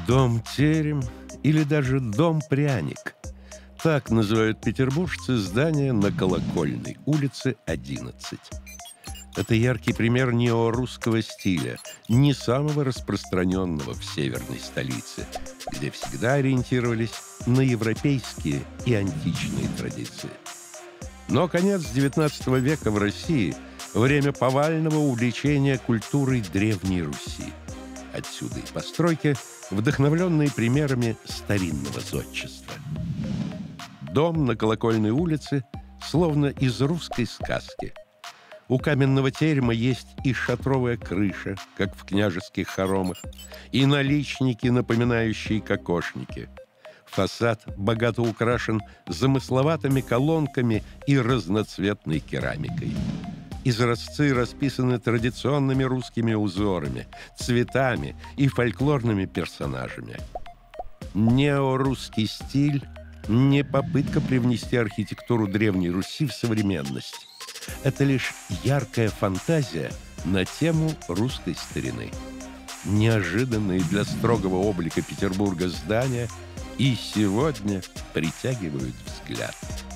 Дом-терем или даже дом-пряник. Так называют петербуржцы здание на Колокольной, улице 11. Это яркий пример неорусского стиля, не самого распространенного в северной столице, где всегда ориентировались на европейские и античные традиции. Но конец XIX века в России – время повального увлечения культурой Древней Руси. Отсюда и постройки, вдохновленные примерами старинного зодчества. Дом на Колокольной улице словно из русской сказки. У каменного терема есть и шатровая крыша, как в княжеских хоромах, и наличники, напоминающие кокошники. Фасад богато украшен замысловатыми колонками и разноцветной керамикой. Изразцы расписаны традиционными русскими узорами, цветами и фольклорными персонажами. Неорусский стиль – не попытка привнести архитектуру Древней Руси в современность. Это лишь яркая фантазия на тему русской старины. Неожиданные для строгого облика Петербурга здания и сегодня притягивают взгляд.